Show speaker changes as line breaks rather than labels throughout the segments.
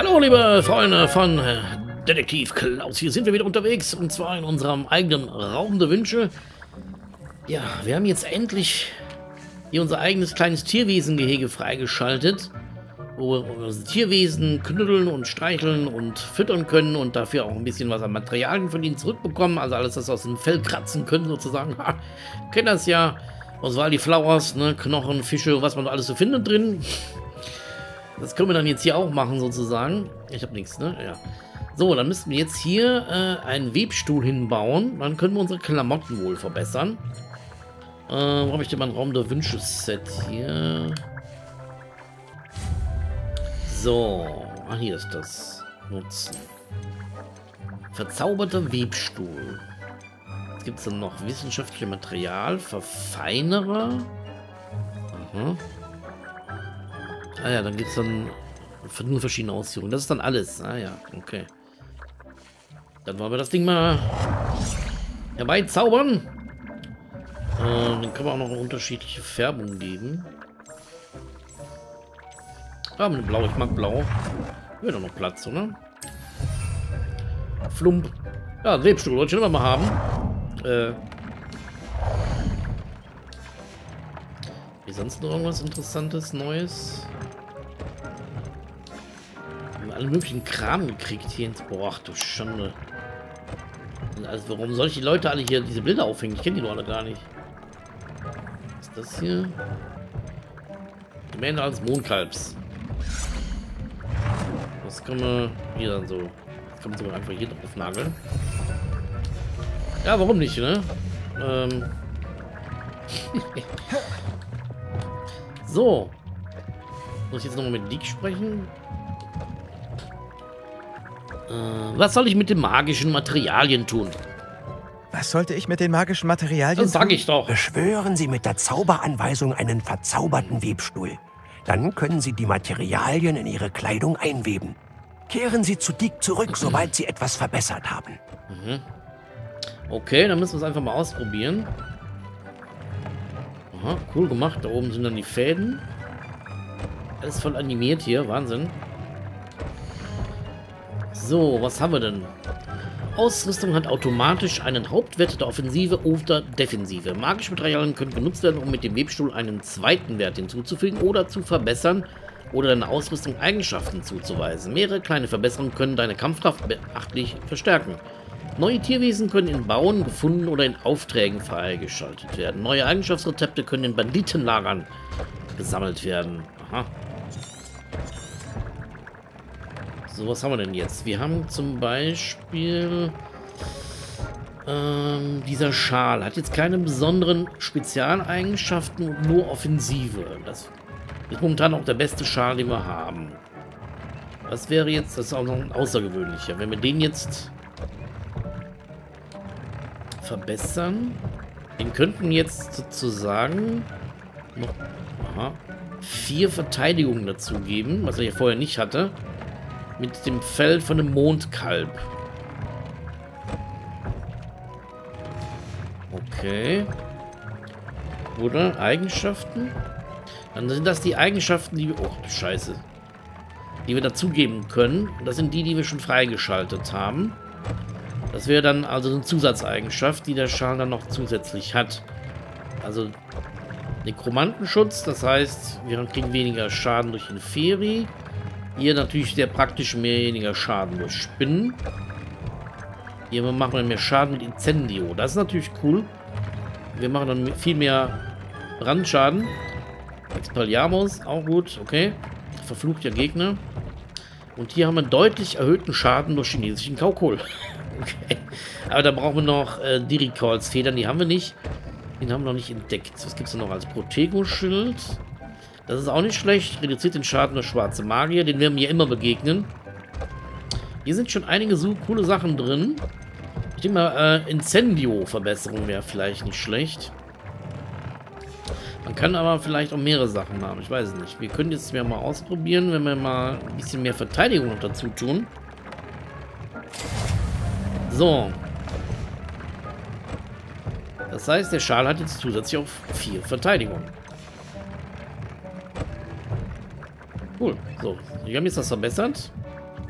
Hallo liebe Freunde von Detektiv Klaus, hier sind wir wieder unterwegs und zwar in unserem eigenen Raum der Wünsche. Ja, wir haben jetzt endlich hier unser eigenes kleines Tierwesengehege freigeschaltet, wo wir unsere Tierwesen knuddeln und streicheln und füttern können und dafür auch ein bisschen was an Materialien von ihnen zurückbekommen, also alles, das aus dem Fell kratzen können sozusagen. Ha, kennt das ja, aus Waldi Flowers, ne, Knochen, Fische, was man alles so findet drin. Das können wir dann jetzt hier auch machen, sozusagen. Ich habe nichts, ne? Ja. So, dann müssten wir jetzt hier einen Webstuhl hinbauen. Dann können wir unsere Klamotten wohl verbessern. Wo habe ich denn mein Raum der Wünsche-Set hier? So. Ah, hier ist das. Nutzen. Verzauberter Webstuhl. Was gibt es denn noch? Wissenschaftliches Material. Verfeinerer. Aha. Ah ja, dann gibt es dann nur verschiedene Ausführungen. Das ist dann alles. Ah ja, okay. Dann wollen wir das Ding mal herbeizaubern. Dann können wir auch noch eine unterschiedliche Färbung geben. Ah, mit Blau. Ich mag Blau. Wäre doch noch Platz, oder? Flump. Ja, Webstuhl wollte ich schon immer mal haben. Wie sonst noch irgendwas Interessantes, Neues? Alle möglichen Kram gekriegt hier ins... Boah, ach du Schande. Also warum soll ich die Leute alle hier diese Bilder aufhängen? Ich kenne die doch alle gar nicht. Was ist das hier? Gemälde als Mondkalbs. Das kann man hier dann so... Das kann man sogar einfach hier drauf nageln. Ja, warum nicht, ne? So. Muss ich jetzt nochmal mit Dick sprechen? Was soll ich mit den magischen Materialien tun?
Was sollte ich mit den magischen Materialien
tun? Das sag ich doch.
Beschwören Sie mit der Zauberanweisung einen verzauberten Webstuhl. Dann können Sie die Materialien in Ihre Kleidung einweben. Kehren Sie zu Dick zurück, sobald Sie etwas verbessert haben.
Mhm. Okay, dann müssen wir es einfach mal ausprobieren. Aha, cool gemacht. Da oben sind dann die Fäden. Alles voll animiert hier. Wahnsinn. So, was haben wir denn? Ausrüstung hat automatisch einen Hauptwert der Offensive oder Defensive. Magische Materialien können genutzt werden, um mit dem Webstuhl einen zweiten Wert hinzuzufügen oder zu verbessern oder deine Ausrüstung Eigenschaften zuzuweisen. Mehrere kleine Verbesserungen können deine Kampfkraft beachtlich verstärken. Neue Tierwesen können in Bauen, gefunden oder in Aufträgen freigeschaltet werden. Neue Eigenschaftsrezepte können in Banditenlagern gesammelt werden. Aha. So, was haben wir denn jetzt? Wir haben zum Beispiel dieser Schal. Hat jetzt keine besonderen Spezialeigenschaften und nur Offensive. Das ist momentan auch der beste Schal, den wir haben. Das wäre jetzt, das ist auch noch ein außergewöhnlicher. Wenn wir den jetzt verbessern, den könnten wir jetzt sozusagen noch 4 Verteidigungen dazu geben, was er ja vorher nicht hatte. Mit dem Fell von einem Mondkalb. Okay. Oder Eigenschaften? Dann sind das die Eigenschaften, die wir... Oh, Scheiße. Die wir dazugeben können. Das sind die, die wir schon freigeschaltet haben. Das wäre dann also eine Zusatzeigenschaft, die der Schal dann noch zusätzlich hat. Also Nekromantenschutz, das heißt, wir kriegen weniger Schaden durch Inferi. Hier natürlich sehr praktisch weniger Schaden durch Spinnen. Hier machen wir mehr Schaden mit Incendio. Das ist natürlich cool. Wir machen dann viel mehr Brandschaden. Expelliarmus, auch gut, okay. Verfluchter Gegner. Und hier haben wir deutlich erhöhten Schaden durch chinesischen Kaukohl. Okay. Aber da brauchen wir noch Diricals Federn, die haben wir nicht. Den haben wir noch nicht entdeckt. Was gibt es noch als Protego-Schild? Das ist auch nicht schlecht. Reduziert den Schaden durch schwarze Magier. Den werden wir immer begegnen. Hier sind schon einige so coole Sachen drin. Ich denke mal, Incendio-Verbesserung wäre vielleicht nicht schlecht. Man kann aber vielleicht auch mehrere Sachen haben. Ich weiß es nicht. Wir können jetzt mal ausprobieren, wenn wir mal ein bisschen mehr Verteidigung noch dazu tun. So. Das heißt, der Schal hat jetzt zusätzlich auch 4 Verteidigung. Cool. So, wir haben jetzt das verbessert.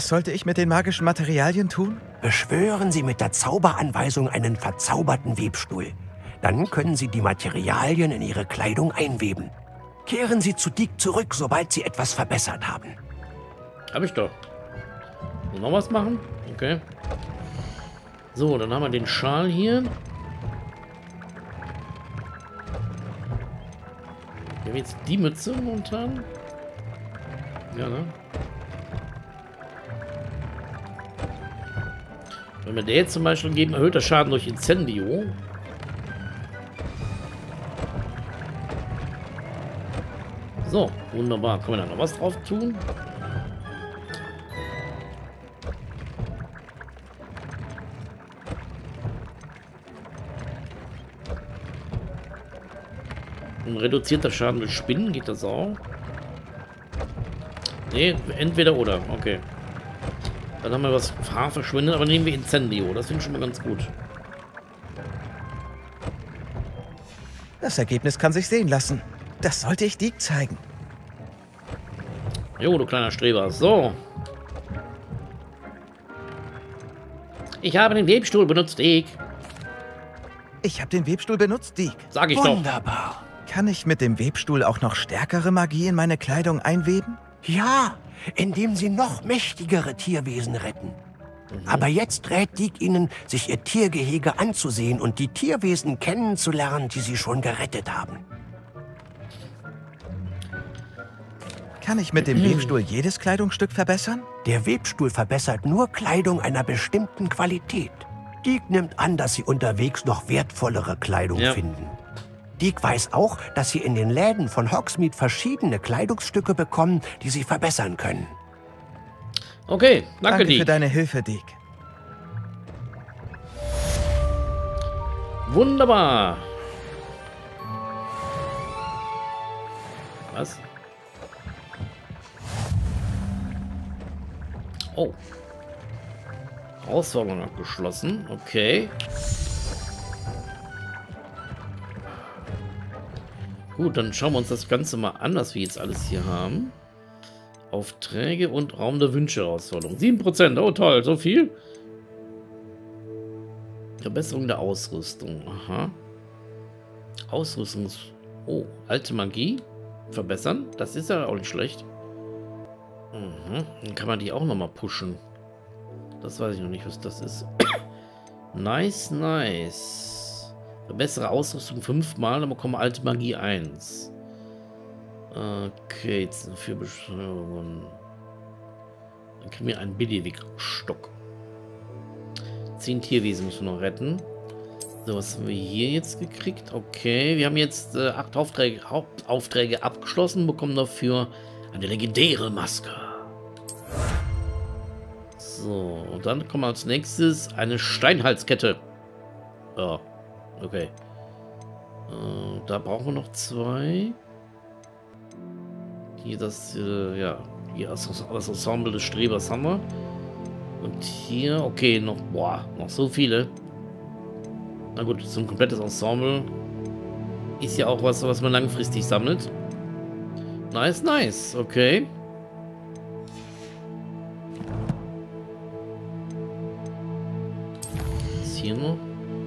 Was sollte ich mit den magischen Materialien tun?
Beschwören Sie mit der Zauberanweisung einen verzauberten Webstuhl. Dann können Sie die Materialien in Ihre Kleidung einweben. Kehren Sie zu Deke zurück, sobald Sie etwas verbessert haben.
Hab ich doch. Und noch was machen? Okay. So, dann haben wir den Schal hier. Wir haben jetzt die Mütze momentan. Ja, ne? Wenn wir der jetzt zum Beispiel geben, erhöhter Schaden durch Incendio. So, wunderbar. Können wir da noch was drauf tun? Ein reduzierter Schaden durch Spinnen, geht das auch? Ne, entweder oder. Okay. Dann haben wir was Haar verschwindet, aber nehmen wir Incendio. Das finde ich schon mal ganz gut.
Das Ergebnis kann sich sehen lassen. Das sollte ich Deke zeigen.
Jo, du kleiner Streber. So. Ich habe den Webstuhl benutzt, Deke.
Ich habe den Webstuhl benutzt, Deke.
Sag ich doch.
Wunderbar.
Kann ich mit dem Webstuhl auch noch stärkere Magie in meine Kleidung einweben?
Ja, indem Sie noch mächtigere Tierwesen retten. Aber jetzt rät Deke Ihnen, sich Ihr Tiergehege anzusehen und die Tierwesen kennenzulernen, die Sie schon gerettet haben.
Kann ich mit dem Webstuhl jedes Kleidungsstück verbessern?
Der Webstuhl verbessert nur Kleidung einer bestimmten Qualität. Deke nimmt an, dass Sie unterwegs noch wertvollere Kleidung finden. Deke weiß auch, dass Sie in den Läden von Hogsmeade verschiedene Kleidungsstücke bekommen, die Sie verbessern können.
Okay, danke,
Danke für
Deke.
deine Hilfe, Deke.
Wunderbar. Was? Oh. Herausforderung abgeschlossen. Okay. Gut, dann schauen wir uns das Ganze mal an, was wir jetzt alles hier haben. Aufträge und Raum der Wünsche Herausforderung. 7%. Oh toll, so viel. Verbesserung der Ausrüstung. Aha. Ausrüstungs... Oh, alte Magie. Verbessern. Das ist ja auch nicht schlecht. Mhm. Dann kann man die auch nochmal pushen. Das weiß ich noch nicht, was das ist. Nice, nice. Verbessere Ausrüstung 5-mal, dann bekommen wir alte Magie 1. Okay, jetzt sind 4 Beschreibungen. Dann kriegen wir einen Billigstock. 10 Tierwesen müssen wir noch retten. So, was haben wir hier jetzt gekriegt? Okay, wir haben jetzt 8 Hauptaufträge abgeschlossen, bekommen dafür eine legendäre Maske. So, und dann kommen wir als nächstes eine Steinhalskette. Ja, okay. Da brauchen wir noch 2. Hier das, ja, hier das Ensemble des Strebers haben wir. Und hier, okay, noch, boah, noch so viele. Na gut, so ein komplettes Ensemble ist ja auch was, was man langfristig sammelt. Nice, nice, okay. Was ist hier noch?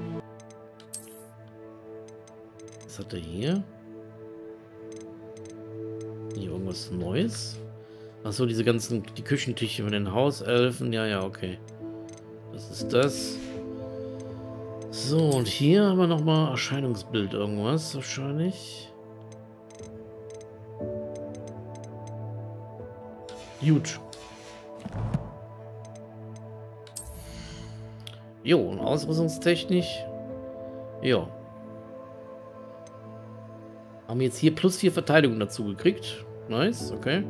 Was hat er hier? Hier irgendwas Neues? Achso, diese ganzen, die Küchentische von den Hauselfen. Ja, ja, okay. Was ist das? So, und hier haben wir nochmal Erscheinungsbild irgendwas, wahrscheinlich. Gut. Jo, und ausrüstungstechnisch. Jo. Haben wir jetzt hier plus 4 Verteidigung dazu gekriegt. Nice, okay.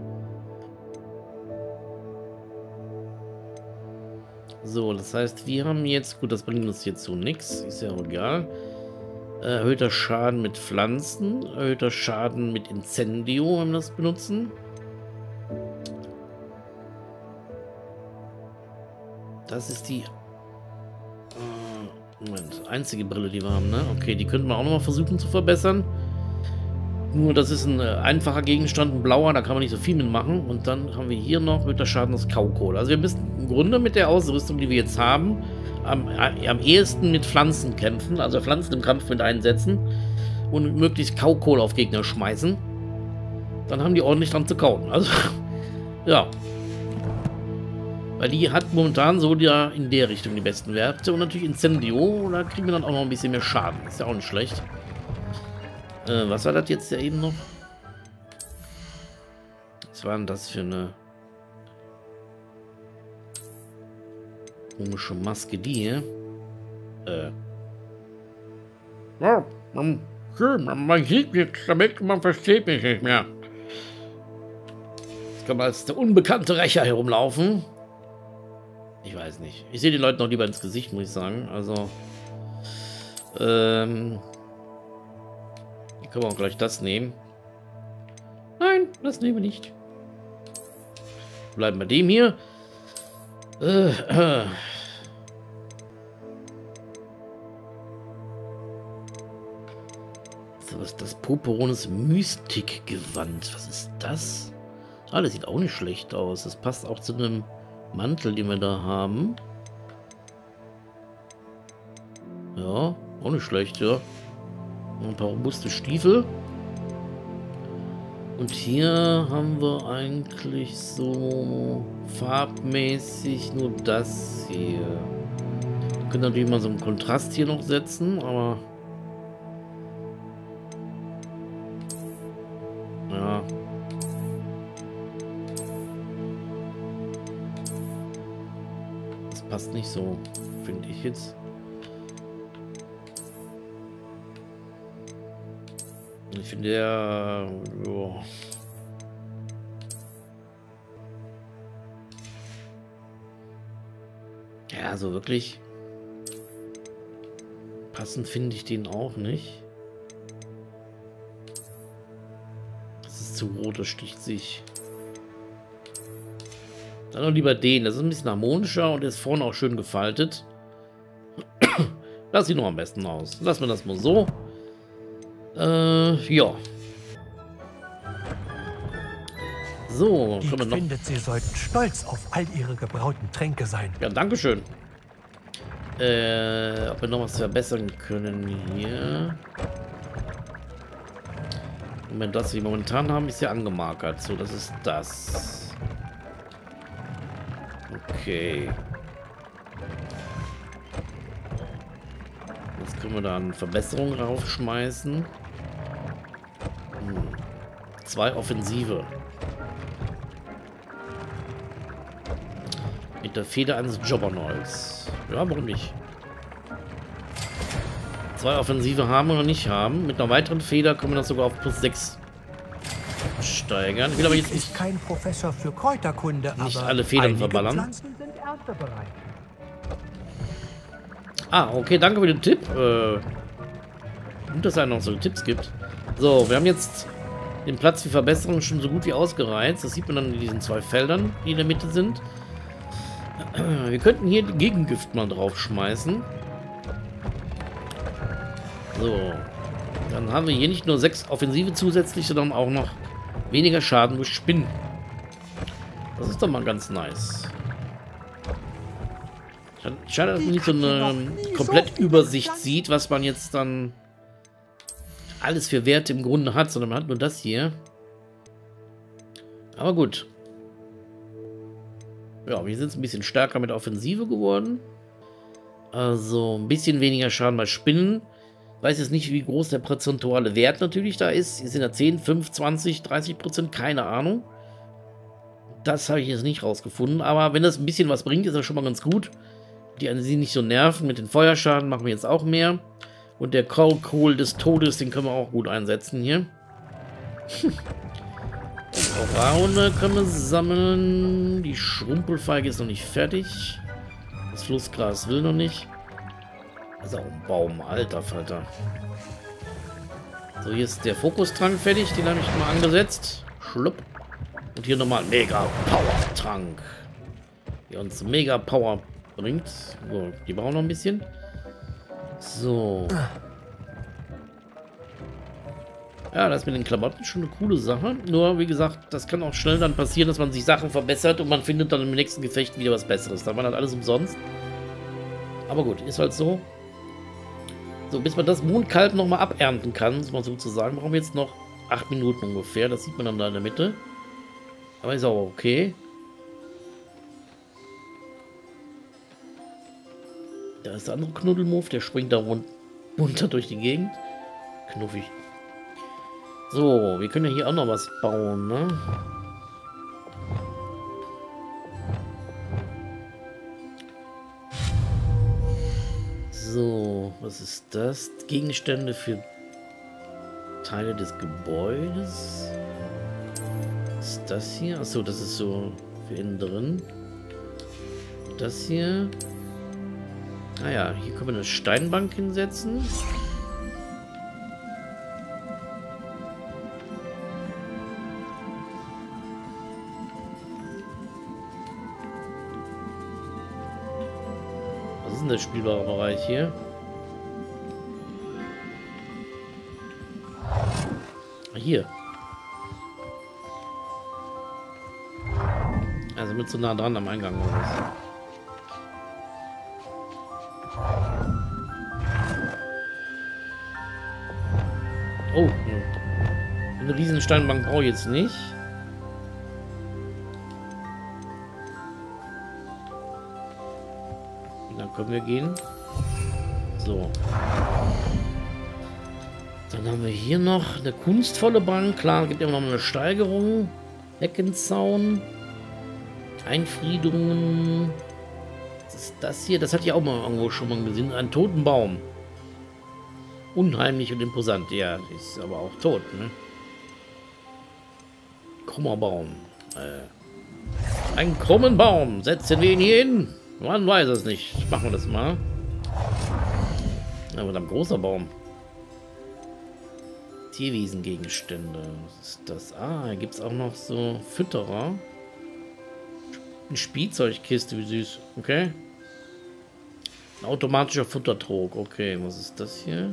So, das heißt, wir haben jetzt... Gut, das bringt uns jetzt so nichts. Ist ja auch egal. Erhöhter Schaden mit Pflanzen. Erhöhter Schaden mit Incendio, wenn wir das benutzen. Das ist die... Moment, einzige Brille, die wir haben, ne? Okay, die könnten wir auch nochmal versuchen zu verbessern. Nur das ist ein einfacher Gegenstand, ein blauer, da kann man nicht so viel mitmachen. Und dann haben wir hier noch mit der Schaden aus Kaukohle. Also wir müssen im Grunde mit der Ausrüstung, die wir jetzt haben, am ehesten mit Pflanzen kämpfen. Also Pflanzen im Kampf mit einsetzen und möglichst Kaukohle auf Gegner schmeißen. Dann haben die ordentlich dran zu kauen. Also, ja. Weil die hat momentan so ja in der Richtung die besten Werte. Und natürlich Incendio, da kriegen wir dann auch noch ein bisschen mehr Schaden. Ist ja auch nicht schlecht. Was war das jetzt ja eben noch? Was war denn das für eine komische Maske, die hier? Ja, man sieht nichts damit, man versteht mich nicht mehr. Jetzt kann man als der unbekannte Rächer herumlaufen. Ich weiß nicht. Ich sehe den Leuten noch lieber ins Gesicht, muss ich sagen. Also, können wir auch gleich das nehmen. Nein, das nehmen wir nicht. Bleiben bei dem hier. So, was ist das? Purpurnes Mystikgewand. Was ist das? Ah, das sieht auch nicht schlecht aus. Das passt auch zu einem Mantel, den wir da haben. Ja, auch nicht schlecht, ja. Ein paar robuste Stiefel. Und hier haben wir eigentlich so farbmäßig nur das hier. Wir können natürlich mal so einen Kontrast hier noch setzen, aber ja. Das passt nicht so, finde ich jetzt. Ich finde ja, ja, so wirklich passend finde ich den auch nicht. Das ist zu rot, das sticht sich. Dann noch lieber den, das ist ein bisschen harmonischer und ist vorne auch schön gefaltet. Das sieht noch am besten aus. Lassen wir das mal so. Ja. So,
ich
können wir noch.
finde, Sie sollten stolz auf all Ihre gebrauten Tränke sein.
Ja, dankeschön. Ob wir noch was verbessern können hier. Moment, das wir momentan haben, ist ja angemarkert. So, das ist das. Okay. Jetzt können wir da eine Verbesserung raufschmeißen. 2 Offensive. Mit der Feder eines Jobbernolls. Ja, warum nicht? 2 Offensive haben oder nicht haben. Mit einer weiteren Feder können wir das sogar auf +6 steigern. Ich will aber jetzt
ist kein Professor für Kräuterkunde,
nicht
aber
alle Federn verballern.
Pflanzen sind erntebereit.
Ah, okay, danke für den Tipp. Gut, dass es noch so Tipps gibt. So, wir haben jetzt den Platz für Verbesserungen schon so gut wie ausgereizt. Das sieht man dann in diesen 2 Feldern, die in der Mitte sind. Wir könnten hier Gegengift mal draufschmeißen. So. Dann haben wir hier nicht nur 6 Offensive zusätzlich, sondern auch noch weniger Schaden durch Spinnen. Das ist doch mal ganz nice. Schade, dass man nicht so eine Komplettübersicht sieht, was man jetzt dann alles für Werte im Grunde hat, sondern man hat nur das hier. Aber gut. Ja, wir sind ein bisschen stärker mit der Offensive geworden. Also ein bisschen weniger Schaden bei Spinnen. Weiß jetzt nicht, wie groß der prozentuale Wert natürlich da ist. Hier sind ja 10, 5, 20, 30%, keine Ahnung. Das habe ich jetzt nicht rausgefunden. Aber wenn das ein bisschen was bringt, ist das schon mal ganz gut. Die an sie nicht so nerven. Mit den Feuerschaden machen wir jetzt auch mehr. Und der Kohl des Todes, den können wir auch gut einsetzen hier. Braune können wir sammeln. Die Schrumpelfeige ist noch nicht fertig. Das Flussgras will noch nicht. Das ist auch ein Baum, alter Falter. So, hier ist der Fokustrank fertig. Den habe ich mal angesetzt. Schlupp. Und hier nochmal Mega Power Trank. Der uns Mega Power bringt. So, die brauchen noch ein bisschen. So. Ja, das mit den Klamotten schon eine coole Sache. Nur, wie gesagt, das kann auch schnell dann passieren, dass man sich Sachen verbessert und man findet dann im nächsten Gefecht wieder was Besseres. Dann war das alles umsonst. Aber gut, ist halt so. So, bis man das Mondkalb nochmal abernten kann, muss man sozusagen, brauchen wir jetzt noch 8 Minuten ungefähr. Das sieht man dann da in der Mitte. Aber ist auch okay. Da ist der andere Knuddelmuff, der springt da runter durch die Gegend. Knuffig. So, wir können ja hier auch noch was bauen, ne? So, was ist das? Gegenstände für Teile des Gebäudes. Was ist das hier? Achso, das ist so für innen drin. Das hier. Ah ja, hier können wir eine Steinbank hinsetzen. Was ist denn der spielbare Bereich hier? Hier. Also mit so nah dran am Eingang oder was? Oh, eine riesen Steinbank brauche ich jetzt nicht. Dann können wir gehen. So. Dann haben wir hier noch eine kunstvolle Bank. Klar, gibt immer noch eine Steigerung. Heckenzaun. Einfriedungen. Was ist das hier? Das hatte ich auch mal irgendwo schon mal gesehen. Ein toten Baum. Unheimlich und imposant. Ja, ist aber auch tot, ne? Krummer Baum. Einen krummen Baum. Setzen wir ihn hier hin. Man weiß es nicht. Machen wir das mal. Aber ein großer Baum. Tierwiesengegenstände. Was ist das? Ah, hier gibt es auch noch so Fütterer. Eine Spielzeugkiste, wie süß. Okay. Ein automatischer Futtertrog. Okay, was ist das hier?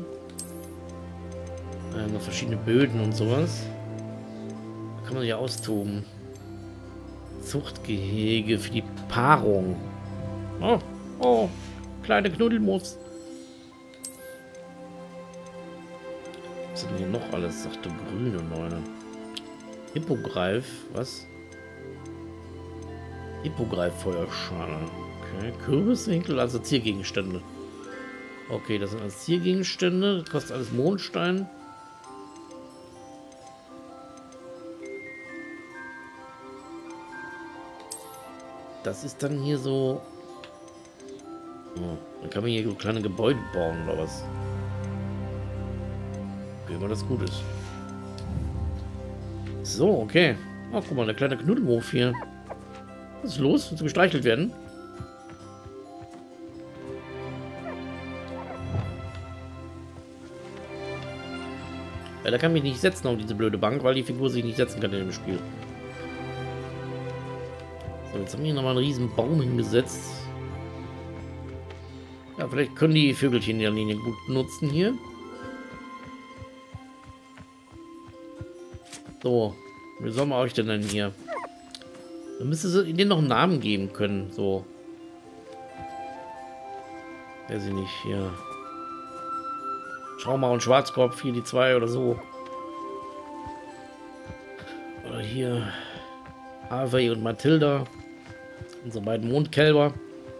Noch verschiedene Böden und sowas. Da kann man sich austoben. Zuchtgehege für die Paarung. Oh, oh, kleine Knuddelmuffs. Was ist denn hier noch alles? Ach du grüne Leute. Hippogreif, was? Hippogreif-Feuerschale. Okay, Kürbiswinkel, also Ziergegenstände. Okay, das sind alles Ziergegenstände. Das kostet alles Mondstein. Das ist dann hier so... Oh, dann kann man hier so kleine Gebäude bauen oder was? Okay, wenn das gut ist. So, okay. Oh, guck mal, der kleine Knuddelhof hier. Was ist los? Willst du gestreichelt werden? Ja, da kann mich nicht setzen auf diese blöde Bank, weil die Figur sich nicht setzen kann in dem Spiel. So, jetzt haben wir hier nochmal einen riesen Baum hingesetzt. Ja, vielleicht können die Vögelchen in der Linie gut nutzen hier. So, wie soll man euch denn hier? Dann müsste sie denen noch einen Namen geben können, so. Weiß ich nicht, hier. Trauma und Schwarzkopf, hier die zwei oder so. Oder hier Harvey und Mathilda. Unsere beiden Mondkälber.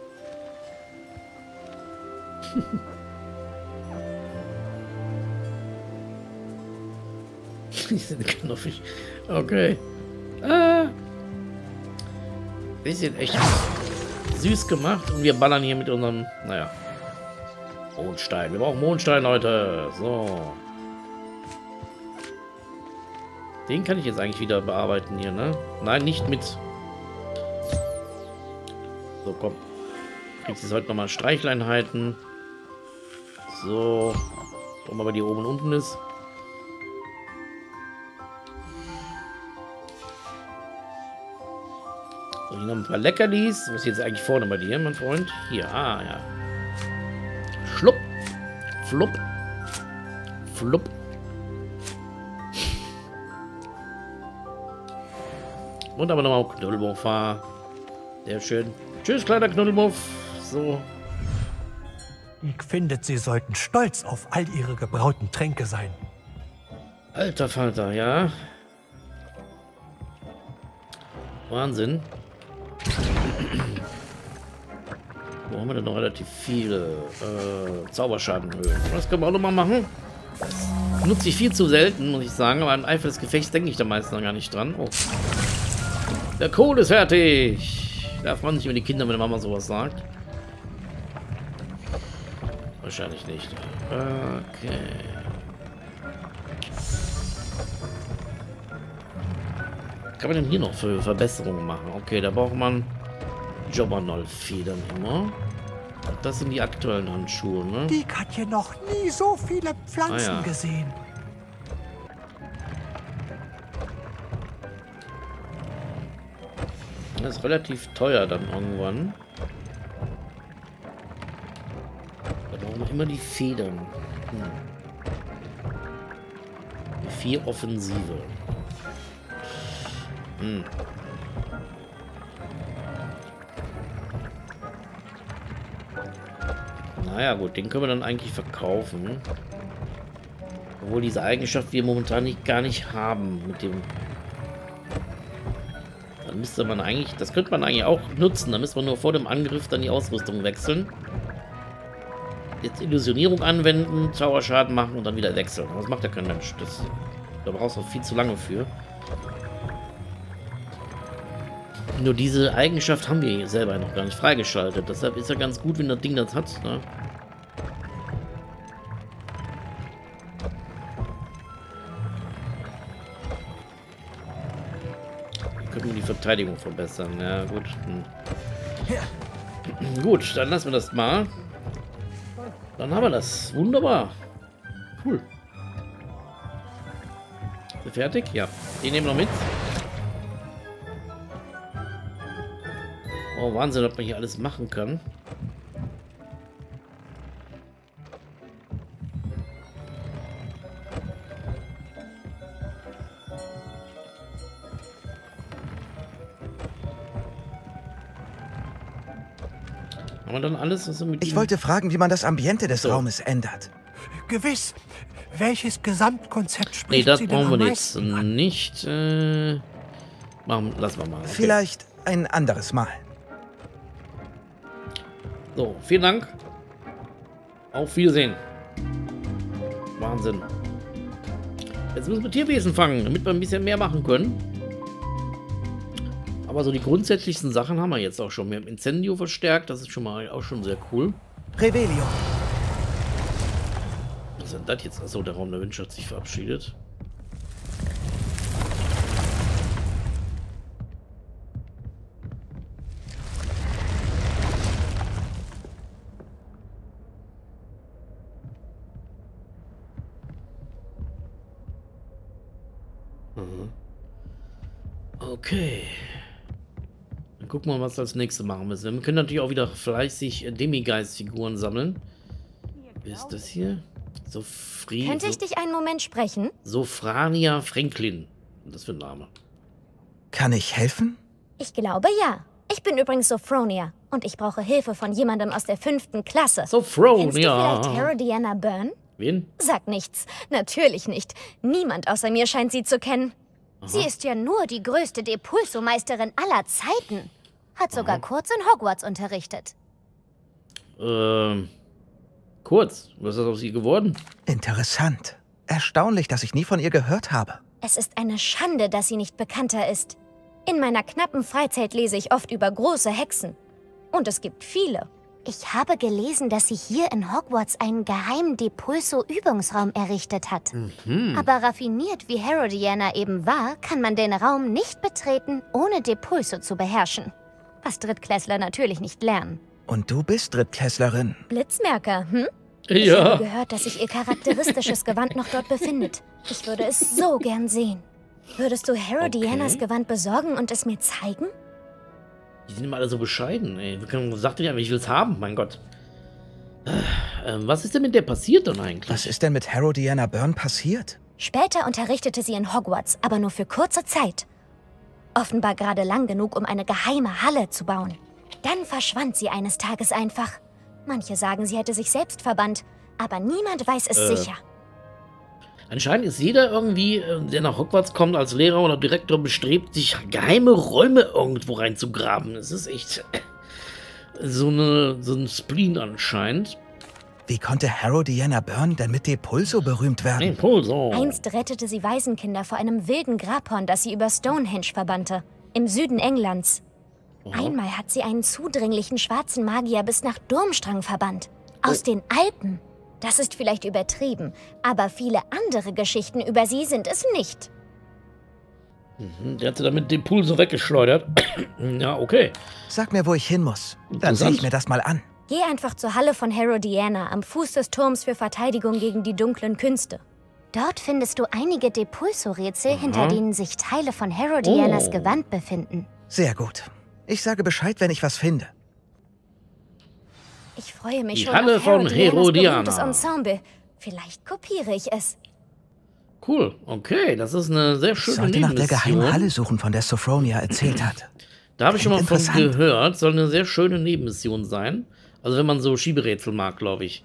Die sind knuffig. Okay. Bisschen echt süß gemacht. Und wir ballern hier mit unserem, naja, Mondstein. Wir brauchen Mondstein, Leute. So. Den kann ich jetzt eigentlich wieder bearbeiten hier, ne? Nein, nicht mit. So, komm. Kriegst jetzt heute nochmal Streichleinheiten. So. Gucken wir mal, die oben und unten ist. So, hier noch ein paar Leckerlis. Wo ist jetzt eigentlich vorne bei dir, mein Freund? Hier, ah, ja. Schlupp. Flupp. Flupp. Und aber nochmal Knuddelmuff war. Sehr schön. Tschüss, kleiner Knuddelmuff. So.
Ich finde, Sie sollten stolz auf all Ihre gebrauten Tränke sein.
Alter Falter, ja. Wahnsinn. Wo haben wir denn noch relativ viele Zauberschadenhöhen? Das können wir auch nochmal machen. Das nutze ich viel zu selten, muss ich sagen. Aber im Eifer des Gefechts denke ich da meistens noch gar nicht dran. Oh. Der Kohl ist fertig. Da freuen sich immer die Kinder, wenn Mama sowas sagt. Wahrscheinlich nicht. Okay. Was kann man denn hier noch für Verbesserungen machen? Okay, da braucht man Jobbernoll-Federn immer. Das sind die aktuellen Handschuhe, ne?
Die hat hier noch nie so viele Pflanzen gesehen.
Das ist relativ teuer dann irgendwann. Da brauchen wir immer die Federn. 4 Offensive. Naja gut, den können wir dann eigentlich verkaufen. Obwohl diese Eigenschaft wir momentan gar nicht haben mit dem. Dann müsste man eigentlich, das könnte man eigentlich auch nutzen. Da müsste man nur vor dem Angriff dann die Ausrüstung wechseln. Jetzt Illusionierung anwenden, Zauberschaden machen und dann wieder wechseln. Aber das macht ja kein Mensch. Da brauchst du viel zu lange für. Nur diese Eigenschaft haben wir selber noch gar nicht freigeschaltet. Deshalb ist ja ganz gut, wenn das Ding das hat. Ne? Können wir die Verteidigung verbessern. Ja, gut. Gut, dann lassen wir das mal. Dann haben wir das. Wunderbar. Cool. Ist ihr fertig? Ja. Den nehmen wir noch mit. Oh, Wahnsinn, was man hier alles machen kann. Haben wir dann alles, was wir mit
Ich wollte fragen, wie man das Ambiente des Raumes ändert.
Gewiss. Welches Gesamtkonzept spricht
Nee, das
Sie denn
brauchen wir
am
jetzt
meisten
nicht. Lassen wir mal. Okay.
Vielleicht ein anderes Mal.
So, vielen Dank. Auf Wiedersehen. Wahnsinn. Jetzt müssen wir Tierwesen fangen, damit wir ein bisschen mehr machen können. Aber so die grundsätzlichsten Sachen haben wir jetzt auch schon. Wir haben Incendio verstärkt, das ist schon mal auch schon sehr cool.
Revelio.
Was ist denn das jetzt? Achso, der Raum der Wünsche hat sich verabschiedet. Okay. Dann gucken wir mal, was wir als nächstes machen müssen. Wir können natürlich auch wieder fleißig Demigeist-Figuren sammeln. Wie ist das hier?
Könnte ich dich einen Moment sprechen?
Sofrania Franklin. Was für ein Name?
Kann ich helfen?
Ich glaube ja. Ich bin übrigens Sophronia und ich brauche Hilfe von jemandem aus der 5. Klasse.
Sophronia.
Kennst du vielleicht Herodiana Byrne?
Wen?
Sag nichts. Natürlich nicht. Niemand außer mir scheint sie zu kennen. Aha. Sie ist ja nur die größte Depulso-Meisterin aller Zeiten. Hat sogar kurz in Hogwarts unterrichtet.
Kurz? Was ist aus ihr geworden?
Interessant. Erstaunlich, dass ich nie von ihr gehört habe.
Es ist eine Schande, dass sie nicht bekannter ist. In meiner knappen Freizeit lese ich oft über große Hexen. Und es gibt viele. Ich habe gelesen, dass sie hier in Hogwarts einen geheimen Depulso-Übungsraum errichtet hat. Aber raffiniert wie Herodiana eben war, kann man den Raum nicht betreten, ohne Depulso zu beherrschen. Was Drittklässler natürlich nicht lernen.
Und du bist Drittklässlerin.
Blitzmerker, hm?
Ja.
Ich habe gehört, dass sich ihr charakteristisches Gewand noch dort befindet. Ich würde es so gern sehen. Würdest du Herodianas Gewand besorgen und es mir zeigen?
Die sind immer alle so bescheiden, ey. Sagt ihr ja, ich will es haben, mein Gott. Was ist denn mit der passiert dann eigentlich?
Was ist denn mit Herodiana Byrne passiert?
Später unterrichtete sie in Hogwarts, aber nur für kurze Zeit. Offenbar gerade lang genug, um eine geheime Halle zu bauen. Dann verschwand sie eines Tages einfach. Manche sagen, sie hätte sich selbst verbannt, aber niemand weiß es sicher.
Anscheinend ist jeder irgendwie, der nach Hogwarts kommt, als Lehrer oder Direktor bestrebt, sich geheime Räume irgendwo reinzugraben. Es ist echt so ein Spleen anscheinend.
Wie konnte Herodiana Byrne denn mit Depulso berühmt werden?
Depulso.
Einst rettete sie Waisenkinder vor einem wilden Grabhorn, das sie über Stonehenge verbannte, im Süden Englands. Einmal hat sie einen zudringlichen schwarzen Magier bis nach Durmstrang verbannt. Aus den Alpen. Das ist vielleicht übertrieben, aber viele andere Geschichten über sie sind es nicht.
Der hat sie damit Depulso weggeschleudert. Ja, okay.
Sag mir, wo ich hin muss. Dann sehe ich mir das mal an.
Geh einfach zur Halle von Herodiana am Fuß des Turms für Verteidigung gegen die dunklen Künste. Dort findest du einige Depulso-Rätsel, hinter denen sich Teile von Herodianas Gewand befinden.
Sehr gut. Ich sage Bescheid, wenn ich was finde.
Ich freue mich
Die
schon
Halle
auf
von Herodiana.
berühmtes Ensemble. Vielleicht kopiere ich es.
Cool, okay, das ist eine sehr
Ich
schöne
sollte nach der
Nebenmission.
geheimen Halle suchen, von der Sophronia erzählt hat.
Da habe ich schon mal von
Interessant.
gehört. Soll eine sehr schöne Nebenmission sein. Also wenn man so Schieberätsel mag, glaube ich.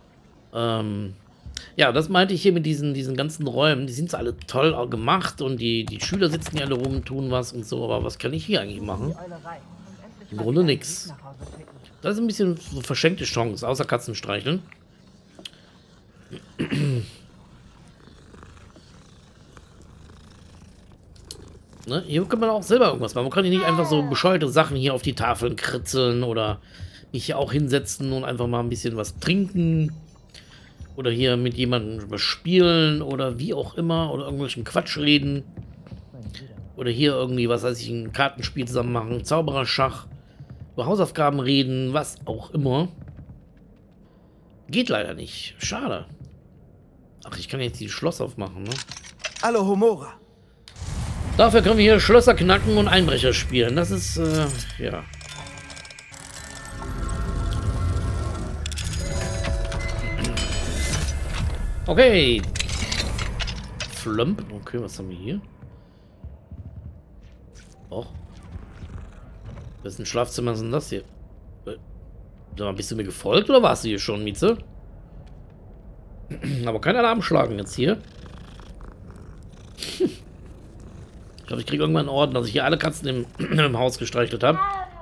Ja, das meinte ich hier mit diesen ganzen Räumen. Die sind so alle toll gemacht und die Schüler sitzen hier alle rum, tun was und so. Aber was kann ich hier eigentlich machen? Im Grunde nichts. Das ist ein bisschen so verschenkte Chance, außer Katzen streicheln. Ne? Hier kann man auch selber irgendwas machen. Man kann hier nicht einfach so bescheuerte Sachen hier auf die Tafeln kritzeln oder mich hier auch hinsetzen und einfach mal ein bisschen was trinken. Oder hier mit jemandem spielen oder wie auch immer. Oder irgendwelchen Quatsch reden. Oder hier irgendwie, was weiß ich, ein Kartenspiel zusammen machen. Zaubererschach. Über Hausaufgaben reden, was auch immer. Geht leider nicht. Schade. Ach, ich kann jetzt dieses Schloss aufmachen, ne?
Hallo, Homora.
Dafür können wir hier Schlösser knacken und Einbrecher spielen. Das ist, ja. Okay. Flump. Okay, was haben wir hier? Och. Wessen Schlafzimmer ist denn das hier? Sag mal, bist du mir gefolgt oder warst du hier schon, Mieze? Aber kein Alarm schlagen jetzt hier. Ich glaube, ich kriege irgendwann einen Orden, dass ich hier alle Katzen im Haus gestreichelt habe.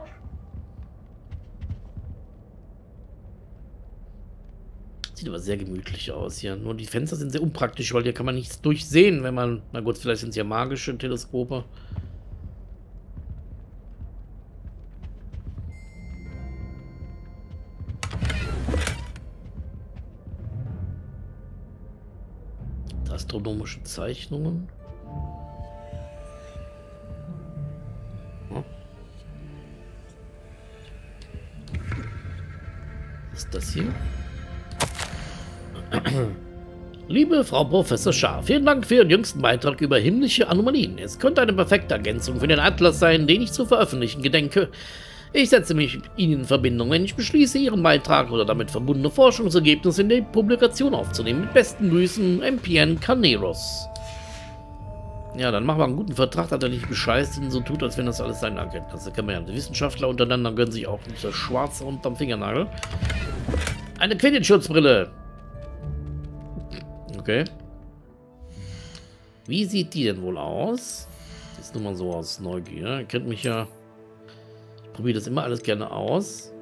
Sieht aber sehr gemütlich aus hier. Nur die Fenster sind sehr unpraktisch, weil hier kann man nichts durchsehen, wenn man... Na gut, vielleicht sind es ja magische Teleskope. Astronomische Zeichnungen. Was ist das hier? Liebe Frau Professor Schaar, vielen Dank für Ihren jüngsten Beitrag über himmlische Anomalien. Es könnte eine perfekte Ergänzung für den Atlas sein, den ich zu veröffentlichen gedenke. Ich setze mich mit Ihnen in Verbindung, wenn ich beschließe, Ihren Beitrag oder damit verbundene Forschungsergebnisse in die Publikation aufzunehmen. Mit besten Grüßen, MPN Carneros. Ja, dann machen wir einen guten Vertrag, dass er nicht bescheißt und so tut, als wenn das alles seine Erkenntnisse. Da kann man ja die Wissenschaftler untereinander gönnen sich auch nicht das Schwarze unterm Fingernagel. Eine Quidditch-Schutzbrille. Okay. Wie sieht die denn wohl aus? Das ist nur mal so aus Neugier. Ihr kennt mich ja. Ich probiere das immer alles gerne aus.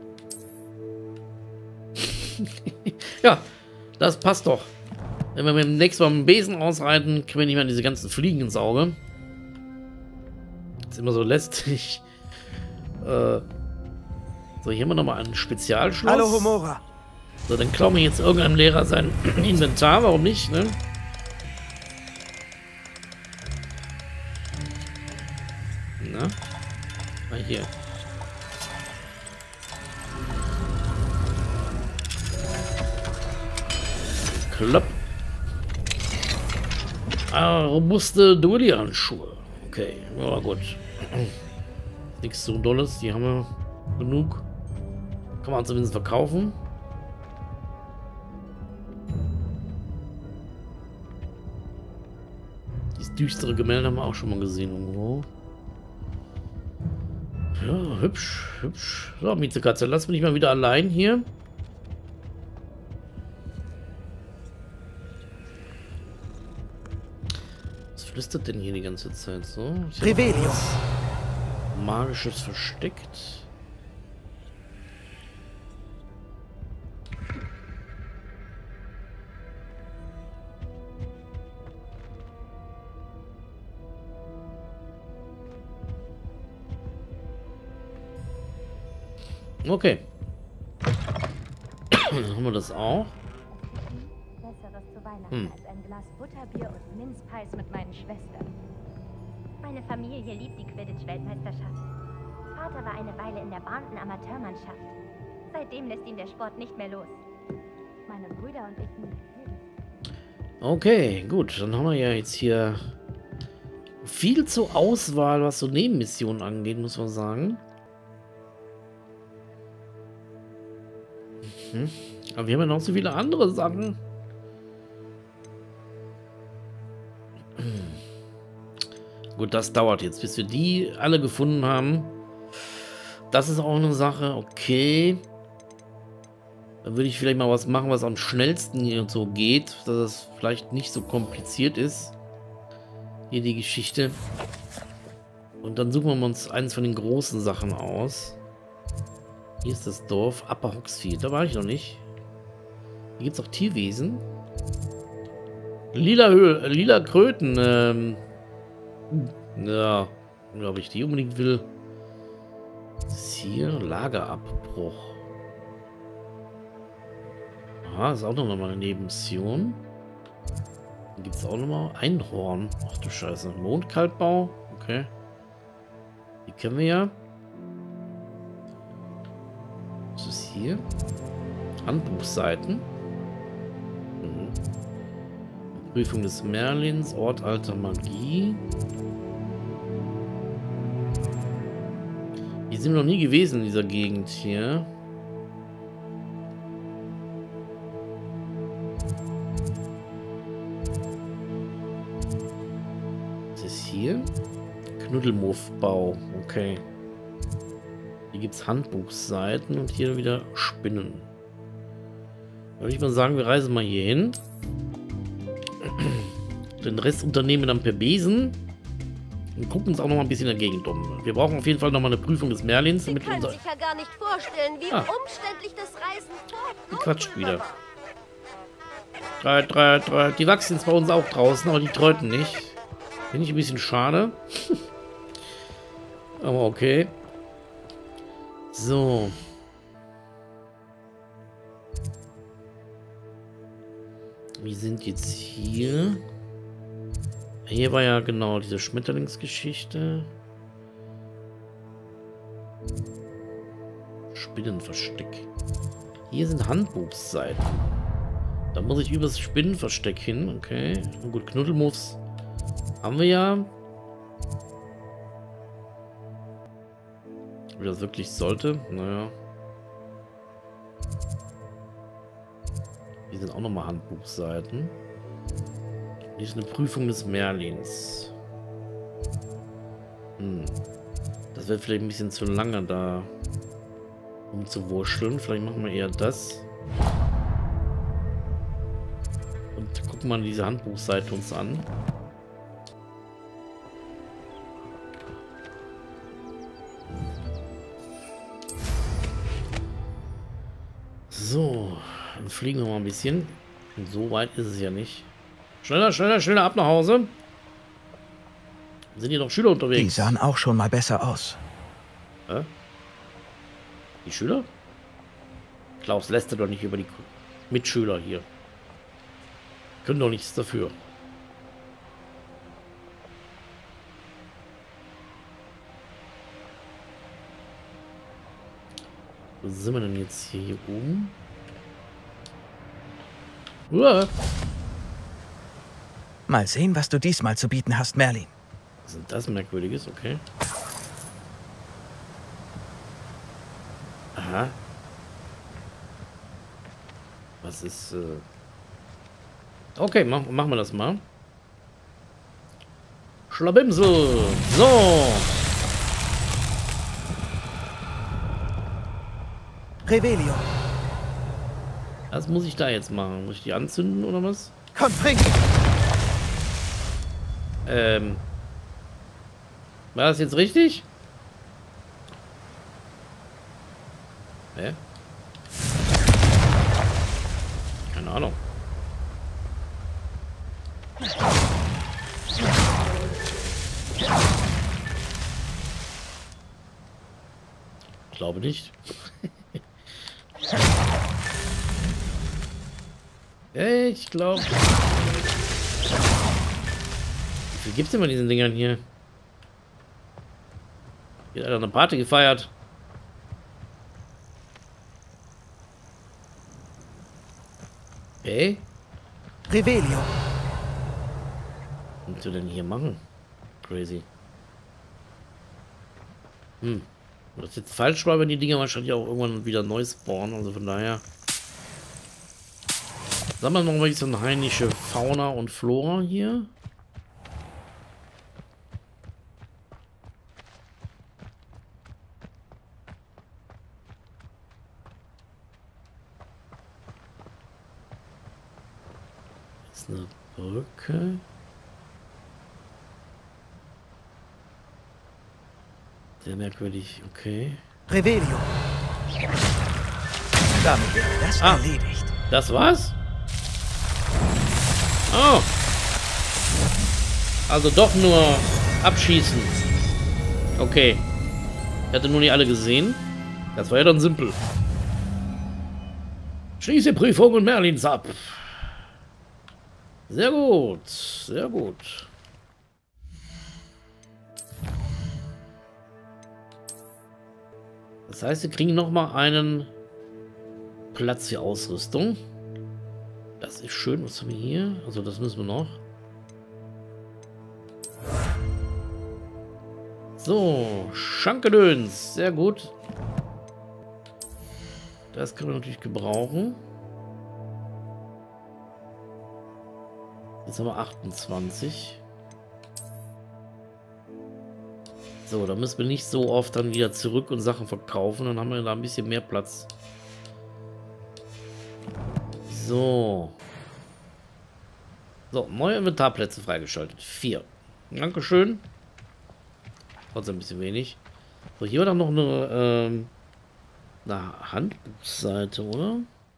Ja, das passt doch. Wenn wir beim nächsten Mal mit dem Besen ausreiten, können wir nicht mehr diese ganzen Fliegen ins Auge. Das ist immer so lästig. So, hier haben wir nochmal ein Spezialschloss.
Hallo, Homora.
So, dann klauen wir jetzt irgendeinem Lehrer sein Inventar. Warum nicht, ne? Na? Mal hier. Klopp. Ah, robuste Duelli-Handschuhe. Okay, ja gut. Nichts so Dolles, die haben wir genug. Kann man zumindest verkaufen. Dieses düstere Gemälde haben wir auch schon mal gesehen irgendwo. hübsch, hübsch. So, Miezekatze, lass mich mal wieder allein hier. Was flüstert denn hier die ganze Zeit so?
Revelio.
Magisches versteckt. Okay. Dann haben wir das auch.
Besseres zu Weihnachten als ein Glas Butterbier und Minzpies mit meinen Schwestern. Meine Familie liebt die Quidditch-Weltmeisterschaft. Vater war eine Weile in der Barnton-Amateurmannschaft. Seitdem lässt ihn der Sport nicht mehr los. Meine Brüder und ich nicht.
Okay, gut. Dann haben wir ja jetzt hier viel zur Auswahl, was so Nebenmissionen angeht, muss man sagen. Aber wir haben ja noch so viele andere Sachen. Gut, das dauert jetzt, bis wir die alle gefunden haben. Das ist auch eine Sache. Okay. Dann würde ich vielleicht mal was machen, was am schnellsten hier und so geht. Dass es vielleicht nicht so kompliziert ist. Hier die Geschichte. Und dann suchen wir uns eines von den großen Sachen aus. Hier ist das Dorf Upper Hogsfield. Da war ich noch nicht. Hier gibt es auch Tierwesen. Lila Kröten. Ja, ob ich die unbedingt will. Das ist hier Lagerabbruch. Aha, ist auch noch mal eine Nebenmission. Dann gibt es auch noch mal Einhorn. Ach du Scheiße. Mondkaltbau. Okay. Die kennen wir ja. Was ist hier? Handbuchseiten. Prüfung des Merlins, Ort alter Magie. Hier sind wir noch nie gewesen in dieser Gegend hier. Was ist hier? Knuddelmuffbau. Okay. Hier gibt es Handbuchseiten und hier wieder Spinnen. Würde ich mal sagen, wir reisen mal hier hin. Den Rest unternehmen wir dann per Besen. Und gucken uns auch noch mal ein bisschen in der Gegend um. Wir brauchen auf jeden Fall noch mal eine Prüfung des Merlins.
Sie können sich ja gar nicht vorstellen, wie umständlich das Reisen
Die quatscht wieder. Treit. Die wachsen jetzt bei uns auch draußen, aber die tröten nicht. Finde ich ein bisschen schade. Aber okay. So. Wir sind jetzt hier. Hier war ja genau diese Schmetterlingsgeschichte. Spinnenversteck. Hier sind Handbuchseiten. Da muss ich übers Spinnenversteck hin. Okay. Und gut, Knuddelmuffs haben wir ja. Wie das wirklich sollte. Naja. Hier sind auch nochmal Handbuchseiten. Hier ist eine Prüfung des Merlins. Das wird vielleicht ein bisschen zu lange da umzuwurschteln. Vielleicht machen wir eher das. Und gucken mal diese Handbuchseite uns an. So, dann fliegen wir mal ein bisschen. Und so weit ist es ja nicht. Schneller, ab nach Hause. Sind hier noch Schüler unterwegs?
Die sahen auch schon mal besser aus.
Die Schüler? Klaus lästert doch nicht über die Mitschüler hier. Können doch nichts dafür. Wo sind wir denn jetzt hier oben? Uah.
Mal sehen, was du diesmal zu bieten hast, Merlin.
Was ist das Merkwürdiges? Okay. Aha. Was ist... Okay, machen wir das mal. Schlabimsel. So.
Revelio.
Was muss ich da jetzt machen? Muss ich die anzünden oder was?
Confringo.
War das jetzt richtig? Hä? Keine Ahnung. Ich glaube nicht. Ich glaube. Wie viel gibt's denn bei diesen Dingern hier? Hier hat einer eine Party gefeiert. Okay.
Revelio.
Was willst du denn hier machen? Crazy. Hm. Wenn das jetzt falsch war, wenn die Dinger wahrscheinlich auch irgendwann wieder neu spawnen. Also von daher. Sagen wir noch mal so eine heimische Fauna und Flora hier. Jetzt eine Brücke. Sehr merkwürdig, okay.
Revelio. Damit wäre das erledigt.
Das war's? Oh. Also doch nur abschießen. Okay. Ich hatte nur nicht alle gesehen. Das war ja dann simpel. Schließe Prüfung und Merlins ab. Sehr gut. Sehr gut. Das heißt, wir kriegen nochmal einen Platz für Ausrüstung. Das ist schön. Was haben wir hier? Also das müssen wir noch. So, Schankedöns. Sehr gut. Das können wir natürlich gebrauchen. Jetzt haben wir 28. So, da müssen wir nicht so oft dann wieder zurück und Sachen verkaufen. Dann haben wir da ein bisschen mehr Platz. So. So, neue Inventarplätze freigeschaltet. 4. Dankeschön. Trotzdem ein bisschen wenig. So, hier war dann noch eine Handbuchseite, oder?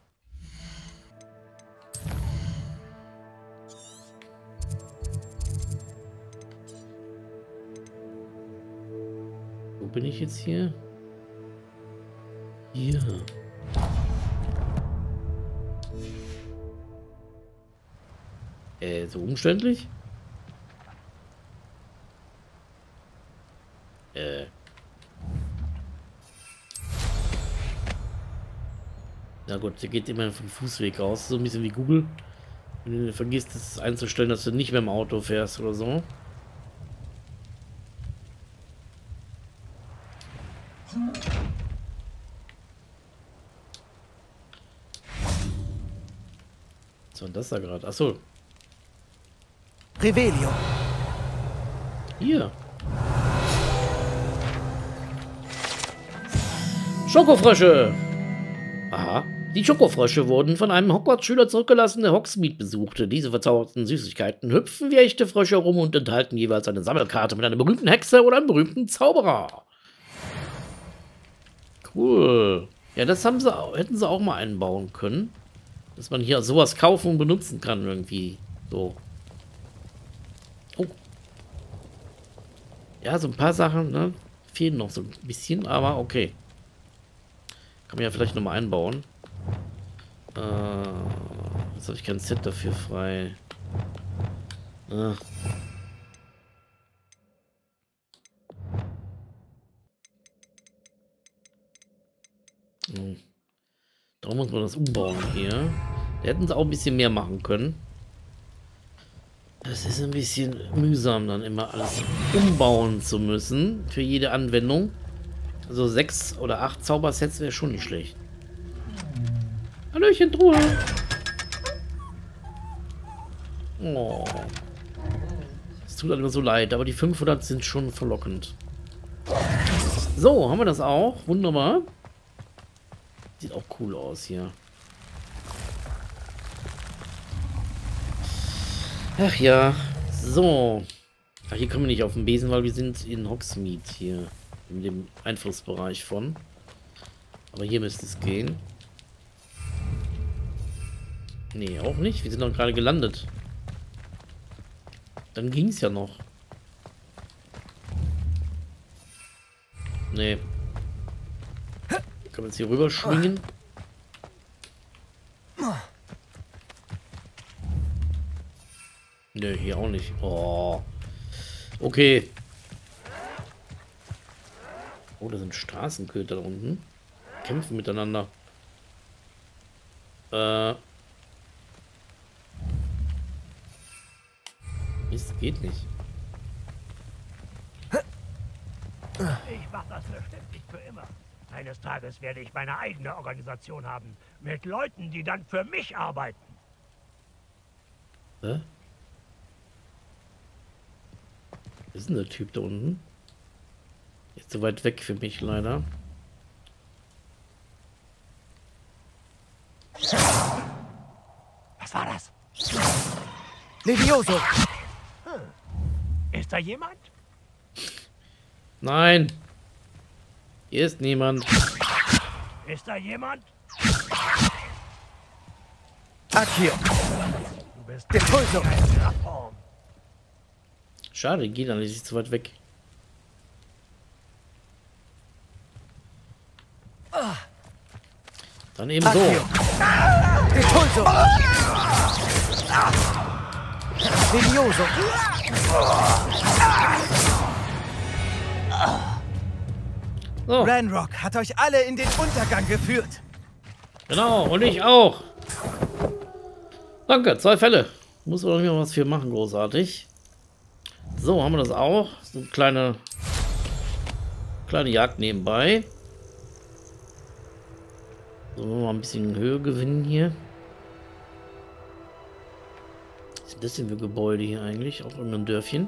Wo bin ich jetzt hier? Hier. So umständlich? Na gut, der geht immer vom Fußweg aus. So ein bisschen wie Google. Wenn du vergisst, es einzustellen, dass du nicht mehr im Auto fährst oder so. Was war das da gerade? Achso.
Revelio.
Hier. Schokofrösche. Aha. Die Schokofrösche wurden von einem Hogwarts-Schüler zurückgelassen, der Hogsmeade besuchte. Diese verzauberten Süßigkeiten hüpfen wie echte Frösche rum und enthalten jeweils eine Sammelkarte mit einer berühmten Hexe oder einem berühmten Zauberer. Cool. Ja, das haben sie, hätten sie auch mal einbauen können. Dass man hier sowas kaufen und benutzen kann irgendwie. So. Oh. Ja, so ein paar Sachen, ne? Fehlen noch so ein bisschen, aber okay. Kann man ja vielleicht nochmal einbauen. Jetzt habe ich kein Set dafür frei. Darum muss man das umbauen hier. Da hätten sie auch ein bisschen mehr machen können. Das ist ein bisschen mühsam, dann immer alles umbauen zu müssen für jede Anwendung. Also 6 oder 8 Zaubersets wäre schon nicht schlecht. Hallöchen, Truhe. Oh. Es tut mir so leid, aber die 500 sind schon verlockend. So, haben wir das auch. Wunderbar. Sieht auch cool aus hier. Ach ja. So. Ach, hier kommen wir nicht auf den Besen, weil wir sind in Hogsmeade hier. In dem Einflussbereich von. Aber hier müsste es gehen. Nee, auch nicht. Wir sind doch gerade gelandet. Dann ging es ja noch. Nee. Können wir jetzt hier rüber schwingen? Nö, hier auch nicht. Oh. Okay. Oh, da sind Straßenköter da unten. Kämpfen miteinander. Mist, geht nicht.
Ich mach das bestimmt nicht für immer. Eines Tages werde ich meine eigene Organisation haben. Mit Leuten, die dann für mich arbeiten.
Hä? Was ist denn der Typ da unten? Ist so weit weg für mich leider.
Was war das?
Levioso!
Ist da jemand?
Nein! Hier ist niemand.
Ist da jemand?
Accio!
Du bist
Depulso!
in einer Form.
Schade, geht dann nicht zu weit weg. Dann eben so.
Accio! Depulso! Levioso!
So,
Ranrock hat euch alle in den Untergang geführt.
genau. Und ich auch. Danke, 2 Fälle. Muss man doch nicht mal was für machen, großartig. So, haben wir das auch. So eine kleine Jagd nebenbei. So, mal ein bisschen Höhe gewinnen hier. Was sind das denn für Gebäude hier eigentlich? Auch in einem Dörfchen.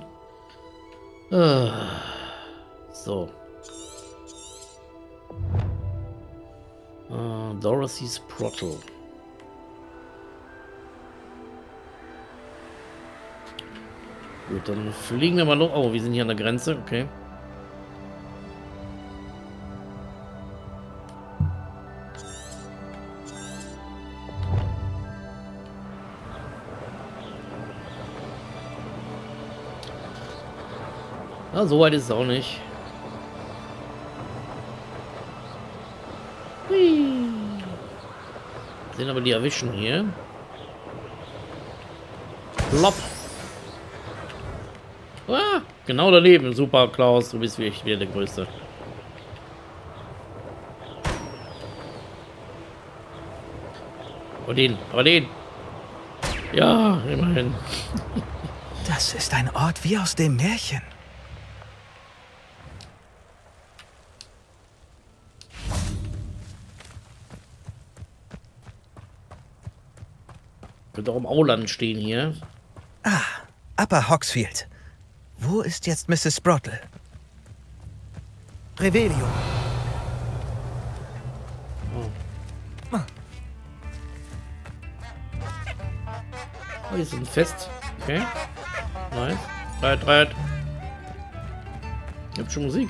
So. Dorothy's Prottle. Gut, dann fliegen wir mal los. Oh, wir sind hier an der Grenze. Okay. Na, so weit ist es auch nicht. Hui. Sehen aber die erwischen hier. Plopp. Ah, genau daneben. Super, Klaus. Du bist wirklich wieder der Größte. Aber den. Ja, immerhin.
Das ist ein Ort wie aus dem Märchen.
Könnte auch im Auland stehen hier.
Ah, Upper Hogsfield. Wo ist jetzt Mrs. Sprottle? Revelio.
Oh, hier ist ein Fest. Okay. Nice. Reit. Gibt schon Musik.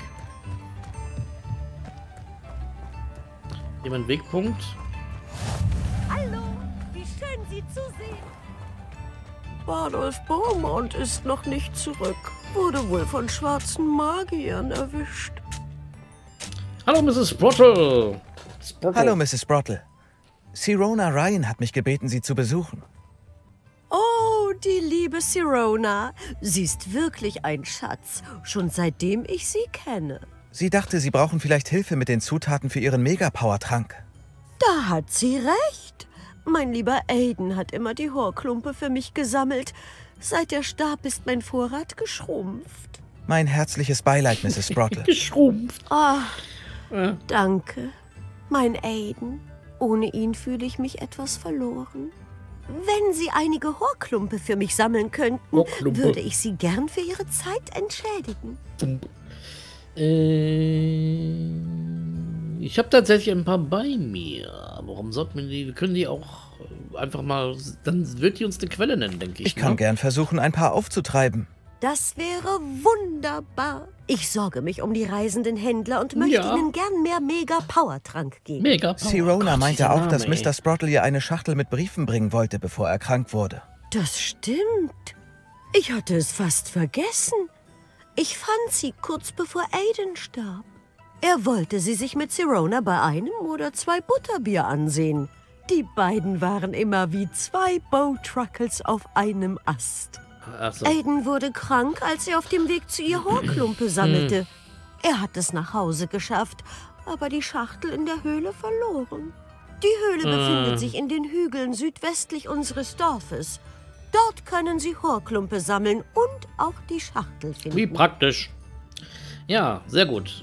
Jemand Wegpunkt.
Hallo, wie schön Sie zu sehen.
Bardolph Beaumont ist noch nicht zurück. Wurde wohl von schwarzen Magiern erwischt.
Hallo, Mrs. Sprottle.
Hallo, Mrs. Sprottle. Sirona Ryan hat mich gebeten, Sie zu besuchen.
Oh, die liebe Sirona. Sie ist wirklich ein Schatz, schon seitdem ich sie kenne.
Sie dachte, Sie brauchen vielleicht Hilfe mit den Zutaten für Ihren Megapower-Trank.
Da hat sie recht. Mein lieber Aiden hat immer die Horklumpe für mich gesammelt. Seit er starb, ist mein Vorrat geschrumpft.
Mein herzliches Beileid, Mrs. Sprottle.
Geschrumpft.
Ah, danke, mein Aiden. Ohne ihn fühle ich mich etwas verloren. Wenn Sie einige Horklumpe für mich sammeln könnten, würde ich Sie gern für Ihre Zeit entschädigen.
Ich habe tatsächlich ein paar bei mir. Warum sollten wir die? Wir können die auch einfach mal... Dann wird die uns eine Quelle nennen, denke ich.
Ich kann gern versuchen, ein paar aufzutreiben.
Das wäre wunderbar. Ich sorge mich um die reisenden Händler und möchte ihnen gern mehr Mega-Power-Trank geben.
Mega-Power.
Sirona meinte auch, dass Mr. Sprottle ihr eine Schachtel mit Briefen bringen wollte, bevor er krank wurde.
Das stimmt. Ich hatte es fast vergessen. Ich fand sie kurz bevor Aiden starb. Er wollte sie sich mit Sirona bei einem oder 2 Butterbier ansehen. Die beiden waren immer wie 2 Bowtruckles auf einem Ast.
So.
Aiden wurde krank, als er auf dem Weg zu ihr Horklumpe sammelte. Er hat es nach Hause geschafft, aber die Schachtel in der Höhle verloren. Die Höhle befindet sich in den Hügeln südwestlich unseres Dorfes. Dort können Sie Horklumpe sammeln und auch die Schachtel finden.
Wie praktisch. Ja, sehr gut.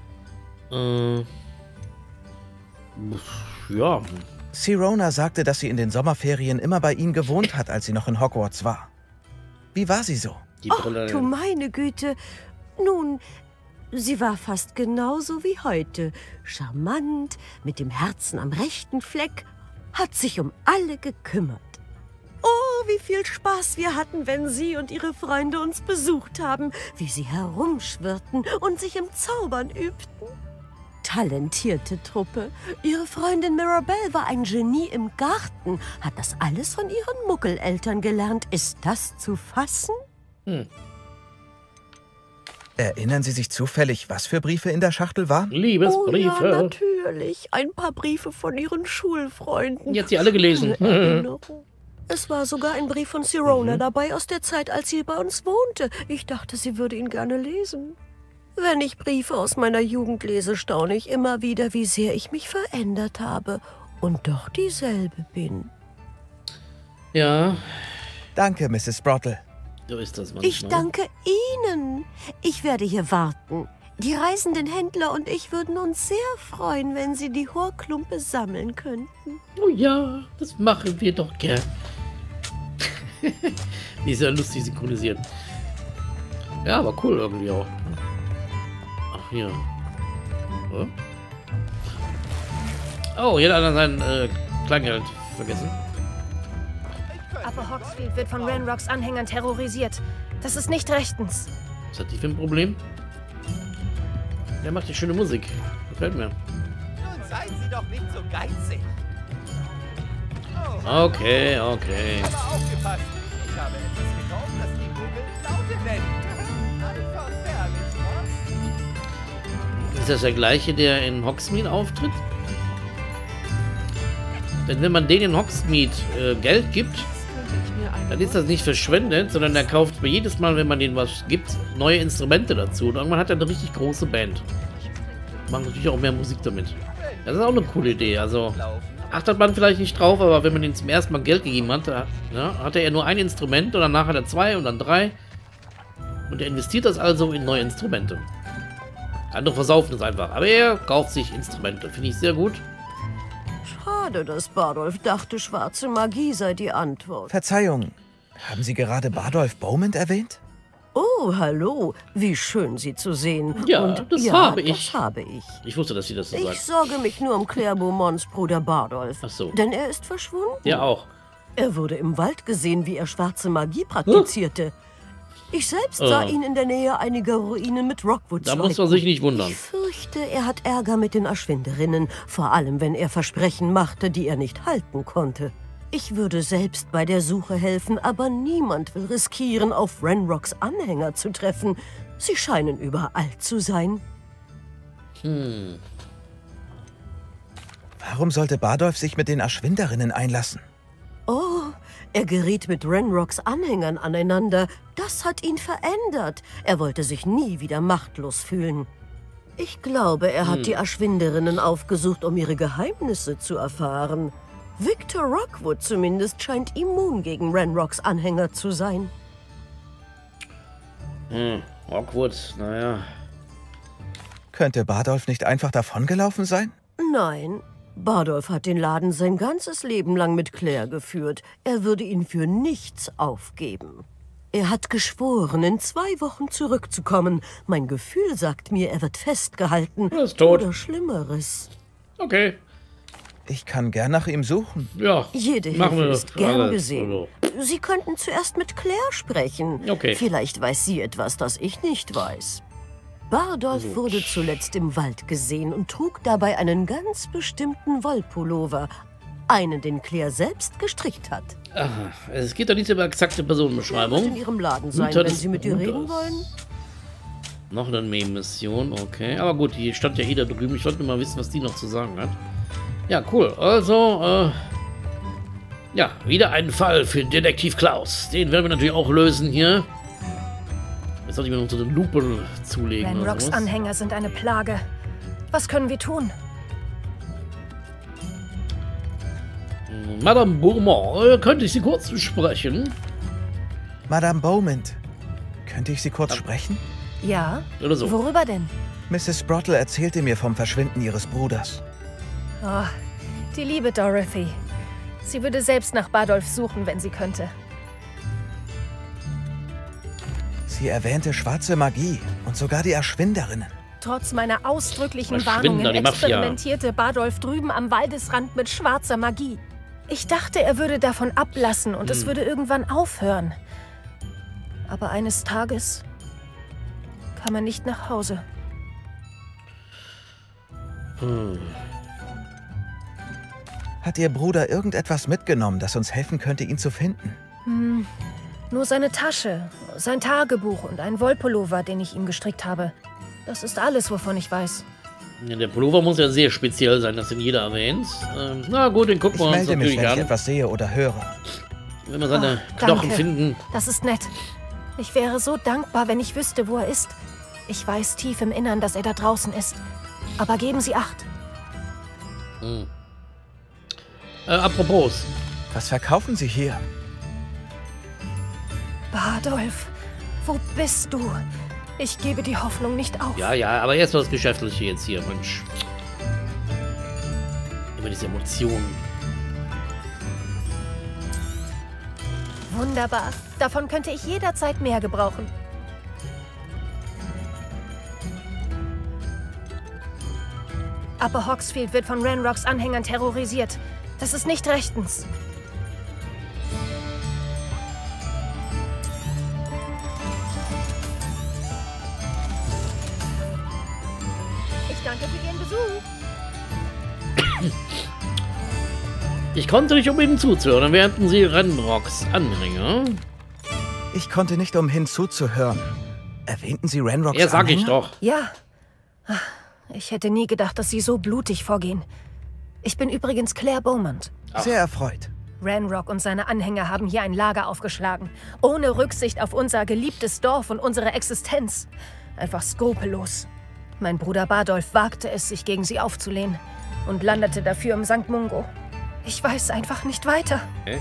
Ja.
Sirona sagte, dass sie in den Sommerferien immer bei ihm gewohnt hat, als sie noch in Hogwarts war. Wie war sie so?
Ach, du meine Güte. Nun, sie war fast genauso wie heute. Charmant, mit dem Herzen am rechten Fleck, hat sich um alle gekümmert. Oh, wie viel Spaß wir hatten, wenn Sie und Ihre Freunde uns besucht haben, wie sie herumschwirrten und sich im Zaubern übten. Talentierte Truppe. Ihre Freundin Mirabelle war ein Genie im Garten, hat das alles von ihren Muggeleltern gelernt. Ist das zu fassen?
Erinnern Sie sich zufällig, was für Briefe in der Schachtel waren?
Liebesbriefe.
Oh ja, natürlich. Ein paar Briefe von ihren Schulfreunden.
Die hat sie alle gelesen.
Es war sogar ein Brief von Sirona dabei aus der Zeit, als sie bei uns wohnte. Ich dachte, sie würde ihn gerne lesen. Wenn ich Briefe aus meiner Jugend lese, staune ich immer wieder, wie sehr ich mich verändert habe und doch dieselbe bin.
Ja.
Danke, Mrs. Sprottle.
So ist das manchmal.
Ich danke Ihnen. Ich werde hier warten. Die reisenden Händler und ich würden uns sehr freuen, wenn Sie die Horklumpe sammeln könnten.
Oh ja, das machen wir doch gern. Die ist ja lustig synchronisiert. Ja, aber cool irgendwie auch. Ach, hier. Oh, hier hat einer sein Kleingeld vergessen.
Aber Hogsmeade wird von Ranrocks Anhängern terrorisiert. Das ist nicht rechtens.
Was hat die für ein Problem? Der macht die schöne Musik. Gefällt mir.
Nun seien Sie doch nicht so geizig.
Okay.
Aber aufgepasst. Ich habe etwas gekauft, das die Muggel Laute nennen. Einfach herrlich, was?
Ist das der gleiche, der in Hogsmeade auftritt? Denn wenn man denen in Hogsmeade Geld gibt, dann ist das nicht verschwendet, sondern er kauft mir jedes Mal, wenn man denen was gibt, neue Instrumente dazu. Und irgendwann hat er eine richtig große Band. Machen natürlich auch mehr Musik damit. Das ist auch eine coole Idee. Also achtet man vielleicht nicht drauf, aber wenn man ihm zum ersten Mal Geld gegeben hat, hatte er nur ein Instrument und danach hat er 2 und dann 3. Und er investiert das also in neue Instrumente. Andere versaufen es einfach. Aber er kauft sich Instrumente. Finde ich sehr gut.
Schade, dass Bardolph dachte, schwarze Magie sei die Antwort.
Verzeihung, haben Sie gerade Bardolph Bowman erwähnt?
Oh, hallo. Wie schön, Sie zu sehen.
Ja,
und
das habe ich.
Das habe ich.
Ich wusste, dass sie das so
Ich
sagt.
sorge mich nur um Claire Beaumonts Bruder Bardolph.
Ach so.
Denn er ist verschwunden.
Ja, auch.
Er wurde im Wald gesehen, wie er schwarze Magie praktizierte. Ich selbst sah ihn in der Nähe einiger Ruinen mit Rockwood.
Da muss man sich nicht wundern.
Ich fürchte, er hat Ärger mit den Erschwinderinnen, vor allem wenn er Versprechen machte, die er nicht halten konnte. Ich würde selbst bei der Suche helfen, aber niemand will riskieren, auf Ranrocks Anhänger zu treffen. Sie scheinen überall zu sein.
Warum sollte Bardolph sich mit den Erschwinderinnen einlassen?
Oh, er geriet mit Ranrocks Anhängern aneinander. Das hat ihn verändert. Er wollte sich nie wieder machtlos fühlen. Ich glaube, er hat die Erschwinderinnen aufgesucht, um ihre Geheimnisse zu erfahren. Victor Rockwood zumindest scheint immun gegen Ranrocks Anhänger zu sein.
Rockwood, naja.
Könnte Bardolph nicht einfach davongelaufen sein?
Nein, Bardolph hat den Laden sein ganzes Leben lang mit Claire geführt. Er würde ihn für nichts aufgeben. Er hat geschworen, in 2 Wochen zurückzukommen. Mein Gefühl sagt mir, er wird festgehalten.
Er ist tot.
Oder Schlimmeres.
Okay.
Ich kann gern nach ihm suchen.
Ja,
Jede
machen
Hilfe
wir
ist gern
alles.
gesehen. Sie könnten zuerst mit Claire sprechen.
Okay.
Vielleicht weiß sie etwas, das ich nicht weiß. Bardolph wurde zuletzt im Wald gesehen und trug dabei einen ganz bestimmten Wollpullover. Einen, den Claire selbst gestrickt hat.
Aha, es geht doch nicht über exakte
Er wird in
Personenbeschreibung.
ihrem Laden sein,
Mutter
wenn
des
Sie mit ihr
Bruders.
reden wollen.
Noch eine Nebenmission, okay. Aber gut, die stand ja da drüben. Ich wollte nur mal wissen, was die noch zu sagen hat. Ja, cool. Also, ja, wieder ein Fall für Detektiv Klaus. Den werden wir natürlich auch lösen hier. Jetzt sollte ich mir noch so eine Lupe zulegen. oder
Ranrocks
sowas.
Anhänger sind eine Plage. Was können wir tun?
Madame Bourmont, könnte ich Sie kurz sprechen?
Madame Beaumont, könnte ich Sie kurz sprechen?
Ja?
Oder so.
Worüber denn?
Mrs. Sprottle erzählte mir vom Verschwinden ihres Bruders.
Oh, die liebe Dorothy. Sie würde selbst nach Bardolph suchen, wenn sie könnte.
Sie erwähnte schwarze Magie und sogar die Erschwinderinnen.
Trotz meiner ausdrücklichen
Verschwinder,
Warnungen
die Mafia.
experimentierte Bardolph drüben am Waldesrand mit schwarzer Magie. Ich dachte, er würde davon ablassen und es würde irgendwann aufhören. Aber eines Tages kam er nicht nach Hause.
Hat Ihr Bruder irgendetwas mitgenommen, das uns helfen könnte, ihn zu finden?
Nur seine Tasche, sein Tagebuch und ein Wollpullover, den ich ihm gestrickt habe. Das ist alles, wovon ich weiß.
Ja, der Pullover muss ja sehr speziell sein, das den jeder erwähnt. Na gut, den gucken
Ich
wir uns
melde mich,
natürlich
wenn ich
an.
etwas sehe oder höre.
Wenn wir seine
Oh,
Knochen
danke.
finden.
Das ist nett. Ich wäre so dankbar, wenn ich wüsste, wo er ist. Ich weiß tief im Innern, dass er da draußen ist. Aber geben Sie Acht.
Apropos,
Was verkaufen Sie hier?
Bardolph, wo bist du? Ich gebe die Hoffnung nicht auf.
ja, aber erst mal das Geschäftliche jetzt hier, Mensch. Immer diese Emotionen.
Wunderbar. Davon könnte ich jederzeit mehr gebrauchen. Upper Hogsfield wird von Ranrocks Anhängern terrorisiert. Das ist nicht rechtens. Ich danke für Ihren Besuch.
Ich konnte nicht umhin zuzuhören, während sie Ranrocks Anhänger.
Ich konnte nicht umhin zuzuhören. Erwähnten Sie Ranrocks
Ja, sag ich
Anhänger?
doch.
Ja. Ich hätte nie gedacht, dass Sie so blutig vorgehen. Ich bin übrigens Claire Beaumont.
Sehr erfreut.
Ranrock und seine Anhänger haben hier ein Lager aufgeschlagen. Ohne Rücksicht auf unser geliebtes Dorf und unsere Existenz. Einfach skrupellos. Mein Bruder Bardolph wagte es, sich gegen sie aufzulehnen. Und landete dafür im St. Mungo. Ich weiß einfach nicht weiter.
Okay.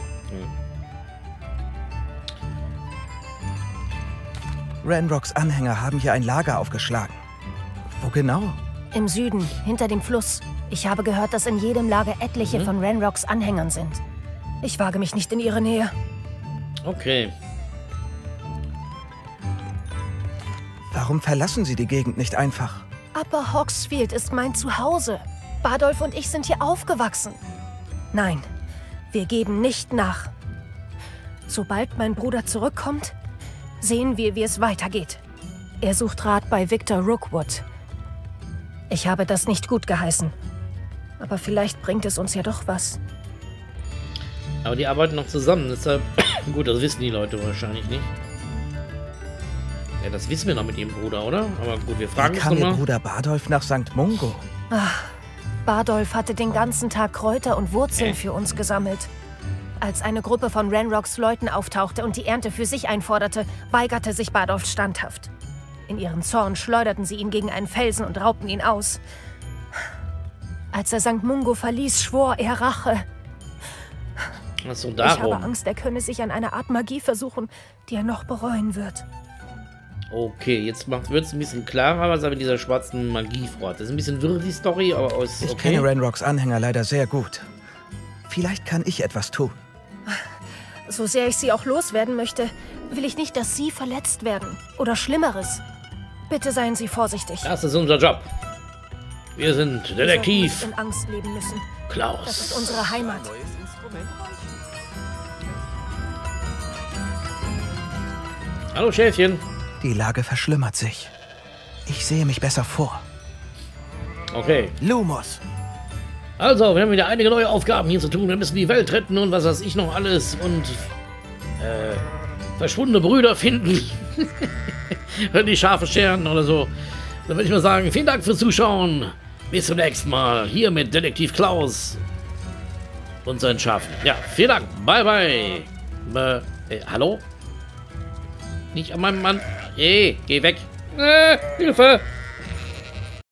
Ranrocks Anhänger haben hier ein Lager aufgeschlagen. Wo genau?
Im Süden, hinter dem Fluss. Ich habe gehört, dass in jedem Lager etliche von Ranrocks Anhängern sind. Ich wage mich nicht in ihre Nähe.
Okay.
Warum verlassen Sie die Gegend nicht einfach?
Upper Hogsfield ist mein Zuhause. Bardolph und ich sind hier aufgewachsen. Nein, wir geben nicht nach. Sobald mein Bruder zurückkommt, sehen wir, wie es weitergeht. Er sucht Rat bei Victor Rookwood. Ich habe das nicht gut geheißen. Aber vielleicht bringt es uns ja doch was.
Aber die arbeiten noch zusammen, deshalb... Gut, das wissen die Leute wahrscheinlich nicht. Ja, das wissen wir noch mit ihrem Bruder, oder? Aber gut, wir fragen
Wie
es
kam Ihr
nochmal.
Bruder Bardolph nach St. Mungo?
Bardolph hatte den ganzen Tag Kräuter und Wurzeln für uns gesammelt. Als eine Gruppe von Ranrocks Leuten auftauchte und die Ernte für sich einforderte, weigerte sich Bardolph standhaft. In ihrem Zorn schleuderten sie ihn gegen einen Felsen und raubten ihn aus. Als er St. Mungo verließ, schwor er Rache.
Achso,
Ich habe
darum.
Angst, er könne sich an einer Art Magie versuchen, die er noch bereuen wird.
Okay, jetzt wird es ein bisschen klarer, was er mit dieser schwarzen Magie vorhat. Das ist ein bisschen wirr, die Story, aber ist
Ich
okay.
kenne Ranrocks Anhänger leider sehr gut. Vielleicht kann ich etwas tun.
So sehr ich Sie auch loswerden möchte, will ich nicht, dass Sie verletzt werden. Oder Schlimmeres. Bitte seien Sie vorsichtig.
Das ist unser Job. Wir sind Detektiv.
Wir sollten nicht in Angst leben müssen.
Klaus.
Das ist unsere Heimat.
Hallo, Schäfchen.
Die Lage verschlimmert sich. Ich sehe mich besser vor.
Okay.
Lumos.
Also, wir haben wieder einige neue Aufgaben hier zu tun. Wir müssen die Welt retten und was weiß ich noch alles. Und verschwundene Brüder finden. Wenn die Schafe scheren oder so. Dann würde ich mal sagen, vielen Dank fürs Zuschauen. Bis zum nächsten Mal. Hier mit Detektiv Klaus. Und seinen Schafen. Ja, vielen Dank. Bye, bye. Hallo? Nicht an meinem Mann. Hey, geh weg. Hilfe.